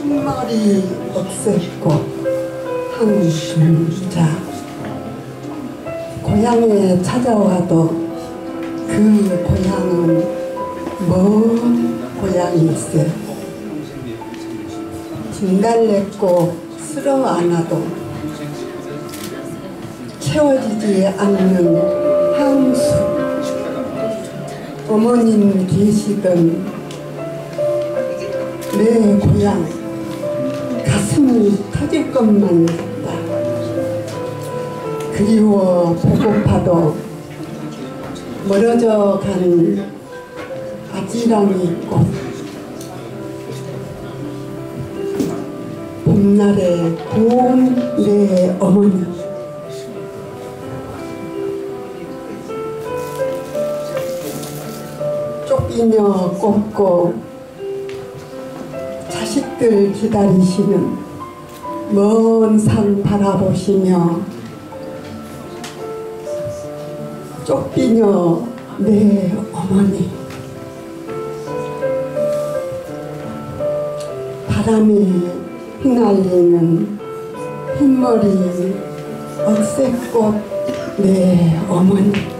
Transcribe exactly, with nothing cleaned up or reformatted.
흰머리 억새꽃 한순자. 고향에 찾아와도 그 고향은 먼 고향일세. 진달래꽃 쓸어 안아도 채워지지 않는 향수. 어머님 계시던 내 고향, 가슴이 터질 것만 같다. 그리워 보고파도 멀어져 간 아지랑이 꽃. 봄날에 고운 내 어머니. 쫓기며 꼽고 자식들 기다리시는 먼 산 바라보시며 쫓기며 내 어머니. 바람에 휘날리는 흰머리 억새꽃 내 어머니.